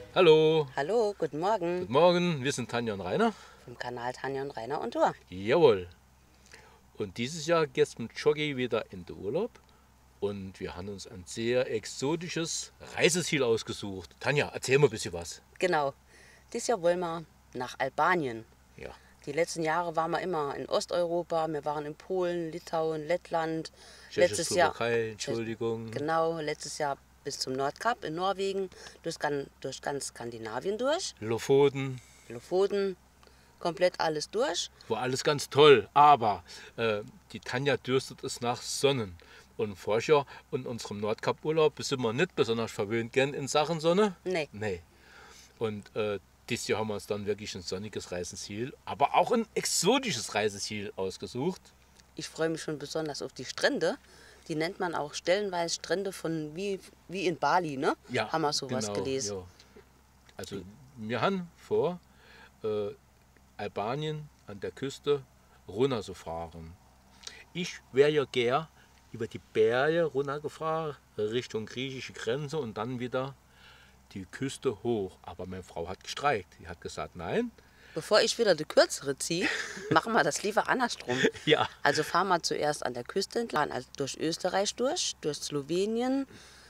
Hallo, Hallo, guten Morgen guten Morgen, wir sind Tanja und Rainer. vom Kanal Tanja und Rainer und Tour. Jawohl. Und dieses Jahr geht es mit Jockey wieder in den Urlaub. Und wir haben uns ein sehr exotisches Reiseziel ausgesucht. Tanja, erzähl mal ein bisschen was. Genau, dieses Jahr wollen wir nach Albanien. Ja, Die letzten Jahre waren wir immer in Osteuropa, wir waren in Polen, Litauen, Lettland. Letztes Jahr, Tschechoslowakei, Entschuldigung. genau, letztes Jahr bis zum Nordkap in Norwegen, durch ganz Skandinavien durch, Lofoten, Lofoten, komplett alles durch. war alles ganz toll. Aber die Tanja dürstet es nach Sonnen. Und vorher in unserem Nordkap-Urlaub sind wir nicht besonders verwöhnt gern in Sachen Sonne. Nee, Nee. Und dieses Jahr haben wir uns dann wirklich ein sonniges Reiseziel, aber auch ein exotisches Reiseziel ausgesucht. ich freue mich schon besonders auf die Strände. Die nennt man auch stellenweise Strände von wie in Bali, ne? Ja, Haben wir sowas genau. gelesen. Ja. Also wir haben vor, äh, Albanien an der Küste runter zu fahren. Ich wäre ja gern über die Berge runtergefahren, Richtung griechische Grenze und dann wieder die Küste hoch. Aber meine Frau hat gestreikt. Die hat gesagt, nein. Bevor ich wieder die kürzere ziehe, machen wir das lieber andersrum. Ja, Also fahren wir zuerst an der Küste entlang, also durch Österreich durch Slowenien,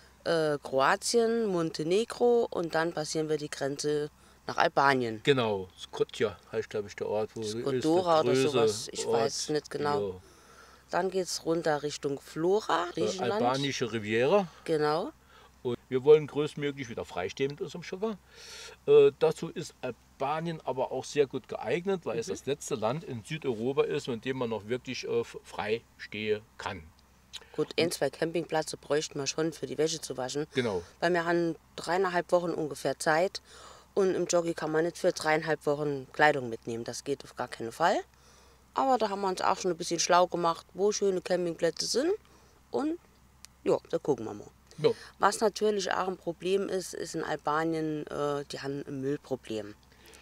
Kroatien, Montenegro und dann passieren wir die Grenze nach Albanien. genau. Skotja heißt, glaube ich, der Ort, wo Skodora oder sowas, ich Ort, weiß es nicht genau. ja, Dann geht es runter Richtung Flora, Griechenland. albanische Riviera. Genau, Und wir wollen größtmöglich wieder freistehen mit unserem Schocker. Dazu ist Albanien aber auch sehr gut geeignet, weil es das letzte Land in Südeuropa ist, in dem man noch wirklich frei stehen kann. gut, ein, zwei Campingplätze bräuchten wir schon für die Wäsche zu waschen. Genau. Weil wir haben 3,5 Wochen ungefähr Zeit und im Joggi kann man nicht für 3,5 Wochen Kleidung mitnehmen. Das geht auf gar keinen Fall. Aber da haben wir uns auch schon ein bisschen schlau gemacht, wo schöne Campingplätze sind. Und ja, da gucken wir mal. Ja, Was natürlich auch ein Problem ist, ist in Albanien, die haben ein Müllproblem.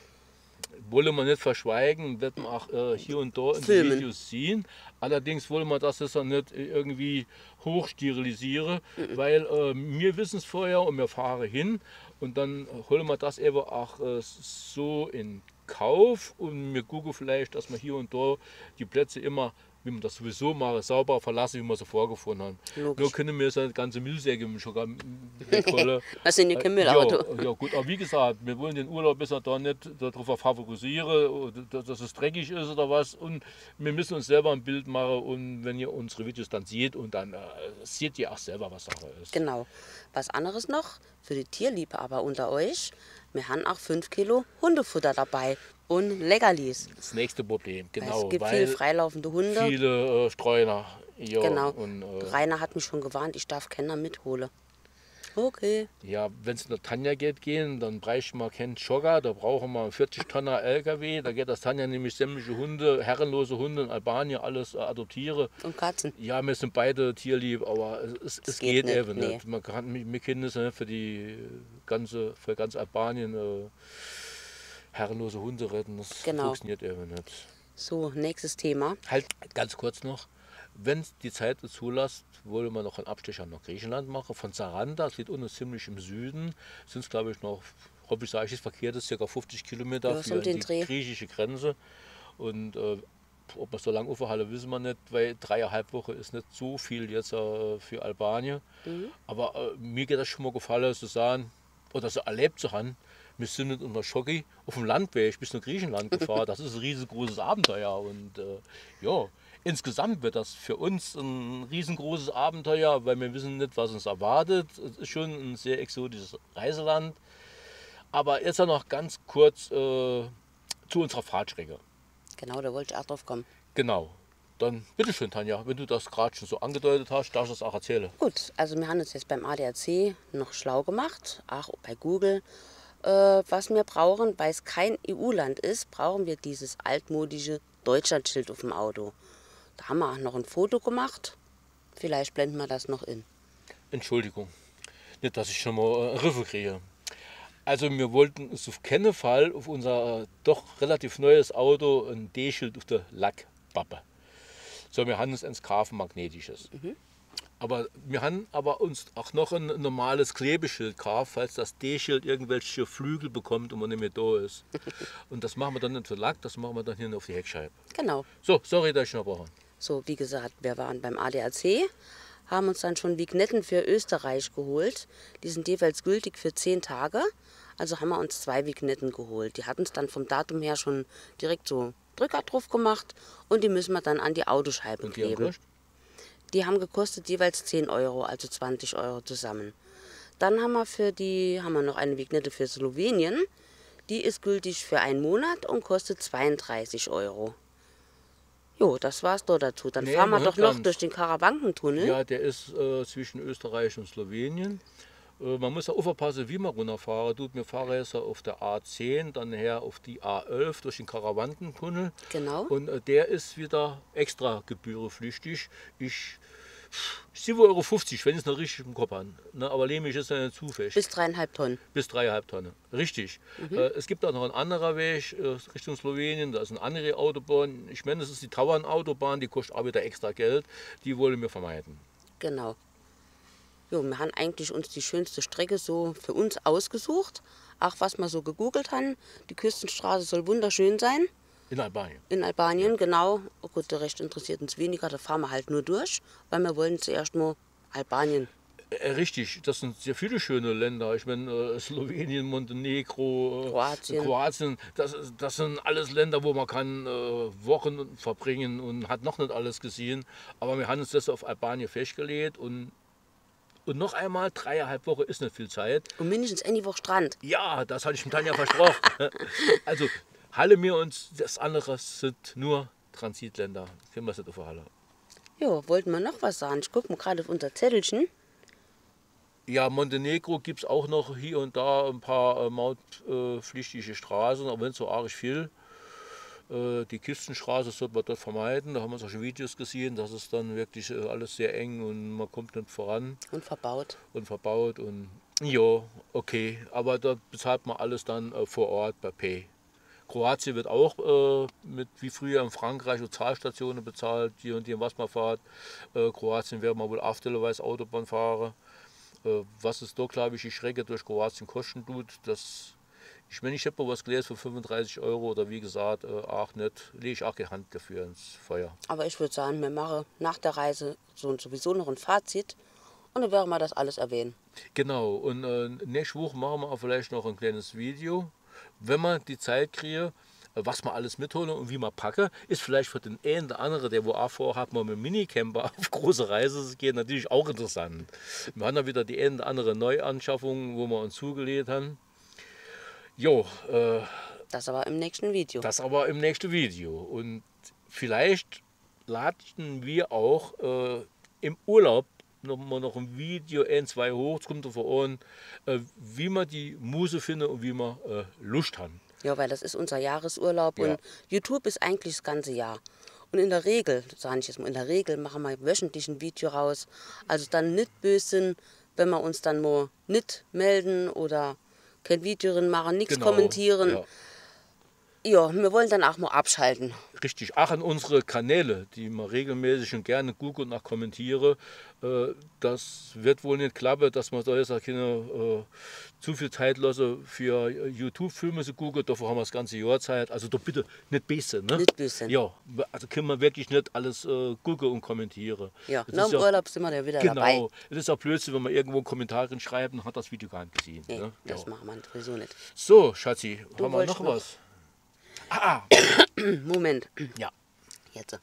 wollen wir nicht verschweigen, wird man auch hier und da in den Filmen. Videos sehen. Allerdings wollen wir das jetzt auch nicht irgendwie hochsterilisieren, weil wir wissen es vorher und wir fahren hin und dann holen wir das eben auch so in Kauf und wir gucken vielleicht, dass wir hier und da die Plätze immer, wie man das sowieso mache, sauber verlassen, wie wir sie vorgefunden haben. Logisch. Nur können wir so eine ganze Müllsäge schon wegholen. Das sind ja kein Müllauto. Ja, gut, aber wie gesagt, wir wollen den Urlaub besser da nicht darauf favorisieren, dass es dreckig ist oder was. Und wir müssen uns selber ein Bild machen und wenn ihr unsere Videos dann seht und dann seht ihr auch selber, was Sache ist. Genau. Was anderes noch für die Tierliebhaber unter euch. Wir haben auch 5 Kilo Hundefutter dabei und Leckerlis. Das nächste Problem, genau. Es gibt weil viel freilaufende Hunde. viele Streuner. Ja, Genau. und, Rainer hat mich schon gewarnt, ich darf keiner mitholen. Okay. ja, wenn es nach Tanja gehen, dann bräuchten wir keinen Jogger, da brauchen wir einen 40-Tonner LKW. Da geht das Tanja nämlich sämtliche Hunde, herrenlose Hunde in Albanien, alles adoptieren. Und Katzen. Ja, wir sind beide tierlieb, aber es geht nicht, eben nee. nicht. Man kann, wir können das nicht für ganz Albanien herrenlose Hunde retten. Das Genau. funktioniert eben nicht. So, nächstes Thema. Halt ganz kurz noch, wenn die Zeit es zulässt, wollen wir noch einen Abstecher nach Griechenland machen. Von Saranda, das liegt unten ziemlich im Süden, sind es glaube ich noch, hoffe ich sage ich es verkehrt, ist ca. 50 Kilometer Ja, so für um den die Dreh. griechische Grenze. Und ob wir so lange aufhalten, wissen wir nicht, weil 3,5 Wochen ist nicht so viel jetzt für Albanien. Aber mir geht das schon mal gefallen, zu sagen, oder so erlebt zu haben, wir sind nicht unter Schocki auf dem Landweg bis nach Griechenland gefahren. Das ist ein riesengroßes Abenteuer. Und ja, insgesamt wird das für uns ein riesengroßes Abenteuer, weil wir wissen nicht, was uns erwartet. Es ist schon ein sehr exotisches Reiseland. Aber jetzt noch ganz kurz zu unserer Fahrtstrecke. Genau, da wollte ich auch drauf kommen. Genau. Dann bitteschön, Tanja, wenn du das gerade schon so angedeutet hast, darfst du das auch erzählen. Gut, also wir haben uns jetzt beim ADAC noch schlau gemacht, auch bei Google. Was wir brauchen, weil es kein EU-Land ist, brauchen wir dieses altmodische Deutschlandschild auf dem Auto. Da haben wir auch noch ein Foto gemacht. Vielleicht blenden wir das noch in. Entschuldigung, nicht, dass ich schon mal Riffe kriege. Also wir wollten uns auf keinen Fall auf unser doch relativ neues Auto ein D-Schild auf der Lackpappe. So, wir haben uns ein Skarfen magnetisches. Aber wir haben aber uns auch noch ein normales Klebeschild gekauft, falls das D-Schild irgendwelche Flügel bekommt und man nicht mehr da ist. Und das machen wir dann nicht für Lack, das machen wir dann hier auf die Heckscheibe. Genau. So, sorry, dass ich noch brauche. So, wie gesagt, wir waren beim ADAC, haben uns dann schon Vignetten für Österreich geholt. Die sind jeweils gültig für 10 Tage. Also haben wir uns 2 Vignetten geholt. Die hatten es dann vom Datum her schon direkt so Drücker drauf gemacht und die müssen wir dann an die Autoscheibe Und die haben kleben. gekostet? Die haben gekostet jeweils 10 Euro, also 20 Euro zusammen. Dann haben wir noch eine Vignette für Slowenien. Die ist gültig für 1 Monat und kostet 32 Euro. Jo, das war's doch dazu. Dann Nee, fahren wir noch doch nicht noch ganz. durch den Karawankentunnel. Ja, der ist zwischen Österreich und Slowenien. Man muss ja aufpassen, wie man runterfahren tut. Wir fahren jetzt auf der A10, dann her auf die A11 durch den Karawankentunnel. Genau. Und der ist wieder extra gebührenpflichtig. Ich 7,50 Euro, wenn ich es noch richtig im Kopf habe. Ne, aber Lehmich ist ja nicht zu fest. Bis 3,5 Tonnen. Bis 3,5 Tonnen. Richtig. Es gibt auch noch einen anderen Weg Richtung Slowenien. Da ist eine andere Autobahn. Ich meine, das ist die Tauern-Autobahn. Die kostet auch wieder extra Geld. Die wollen wir vermeiden. Genau. Jo, wir haben eigentlich uns die schönste Strecke so für uns ausgesucht. Auch was wir so gegoogelt haben. Die Küstenstraße soll wunderschön sein. In Albanien. In Albanien, genau. Oh gut, der Rest interessiert uns weniger. Da fahren wir halt nur durch, weil wir wollen zuerst nur Albanien. Richtig, das sind sehr viele schöne Länder. Ich meine, Slowenien, Montenegro, Kroatien, das sind alles Länder, wo man kann Wochen verbringen und hat noch nicht alles gesehen. Aber wir haben uns das auf Albanien festgelegt und noch einmal, 3,5 Wochen ist nicht viel Zeit. Und mindestens eine Woche Strand. Ja, das hatte ich dem Tanja versprochen. Also, Halle mir und das andere sind nur Transitländer. Kennen wir es nicht auf der Halle. Jo, wollten wir noch was sagen? Ich gucke mal gerade auf unser Zettelchen. Ja, Montenegro gibt es auch noch hier und da ein paar mautpflichtige Straßen, aber nicht so arg viel. Die Küstenstraße sollte man dort vermeiden. Da haben wir auch schon Videos gesehen, das ist dann wirklich alles sehr eng und man kommt nicht voran. Und verbaut. Und ja, okay. Aber da bezahlt man alles dann vor Ort bei Pay. Kroatien wird auch mit wie früher in Frankreich und Zahlstationen bezahlt, die und die, was man fährt. Kroatien werden wir wohl aufstellerweise Autobahn fahren. Was es da, glaube ich, die Strecke durch Kroatien kosten tut, ich meine, ich habe mal was gelesen für 35 Euro oder wie gesagt, auch nicht, lege ich auch die Hand dafür ins Feuer. Aber ich würde sagen, wir machen nach der Reise sowieso noch ein Fazit und dann werden wir das alles erwähnen. Genau, und nächste Woche machen wir auch vielleicht noch ein kleines Video, wenn man die Zeit kriege, was man alles mitholen und wie man packe, ist vielleicht für den einen oder anderen, der wo auch vorhat, mal mit dem Minicamper auf große Reise zu gehen, natürlich auch interessant. Wir haben da wieder die eine oder andere Neuanschaffung, wo wir uns zugelegt haben. Jo, Das aber im nächsten Video. das aber im nächsten Video. Und vielleicht laden wir auch im Urlaub noch ein Video, 1, 2 hoch, kommt vor Ohren, wie man die Muse findet und wie man Lust haben. Ja, weil das ist unser Jahresurlaub Ja. und YouTube ist eigentlich das ganze Jahr. Und in der Regel, sage ich jetzt mal, in der Regel machen wir wöchentlich ein Video raus. Also dann nicht böse sind, wenn wir uns dann mal nicht melden oder kein Video drin machen, nichts Genau, kommentieren. ja. Ja, wir wollen dann auch mal abschalten. Richtig, auch an unsere Kanäle, die man regelmäßig und gerne gucke und nach kommentiere. Das wird wohl nicht klappen, dass man da jetzt auch keine zu viel Zeit lasse für YouTube-Filme zu gucken. Dafür haben wir das ganze Jahr Zeit. Also da bitte nicht böse, ne? Nicht böse. Ja, also können wir wirklich nicht alles gucken und kommentieren. Ja, Das nach ist dem Urlaub sind wir ja wieder dabei. Genau, es ist auch Blödsinn, wenn man irgendwo einen Kommentar schreibt und hat das Video gar nicht gesehen. Nee, Ne? das Ja. machen wir sowieso nicht. So, Schatzi, haben wir wolltest noch noch- was? Moment. Ja. Jetzt.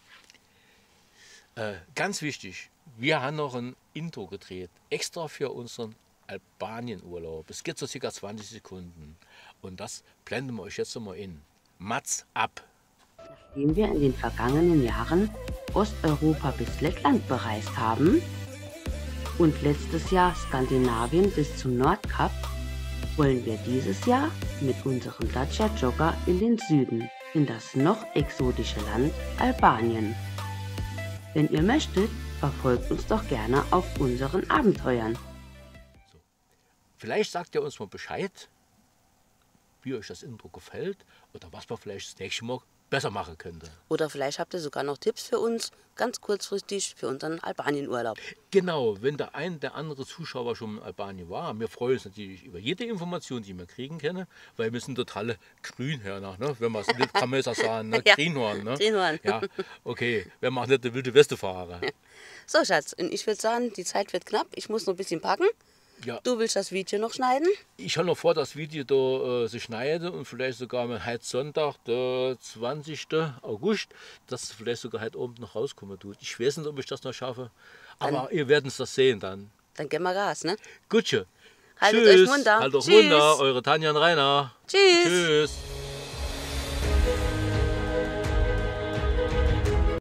Ganz wichtig, wir haben noch ein Intro gedreht, extra für unseren Albanien-Urlaub. Es geht so circa 20 Sekunden und das blenden wir euch jetzt mal in. Mats ab! Nachdem wir in den vergangenen Jahren Osteuropa bis Lettland bereist haben und letztes Jahr Skandinavien bis zum Nordkap, wollen wir dieses Jahr mit unserem Dacia Jogger in den Süden, in das noch exotische Land Albanien. Wenn ihr möchtet, verfolgt uns doch gerne auf unseren Abenteuern. Vielleicht sagt ihr uns mal Bescheid, wie euch das Intro gefällt oder was wir vielleicht das nächste Mal besser machen könnte. Oder vielleicht habt ihr sogar noch Tipps für uns, ganz kurzfristig für unseren Albanienurlaub. Genau, wenn der andere Zuschauer schon in Albanien war, wir freuen uns natürlich über jede Information, die wir kriegen können, weil wir sind totale Grünhörner, ne? Wenn man es nicht, kann man es auch sagen, ne? Ja, Greenhorn, ne? Greenhorn. Ja, okay, wir machen nicht der wilde Weste-Fahrer. So, Schatz, und ich würde sagen, die Zeit wird knapp. Ich muss noch ein bisschen packen. Ja. Du willst das Video noch schneiden? Ich habe noch vor, das Video da zu schneiden und vielleicht sogar mal heute Sonntag, der 20. August, dass es vielleicht sogar heute Abend noch rauskommen tut. Ich weiß nicht, ob ich das noch schaffe, aber ihr werdet das sehen dann. Dann gehen wir Gas, ne? Gutche. Haltet Tschüss. euch munter. Haltet euch Tschüss. munter. Eure Tanja und Rainer. Tschüss. Tschüss.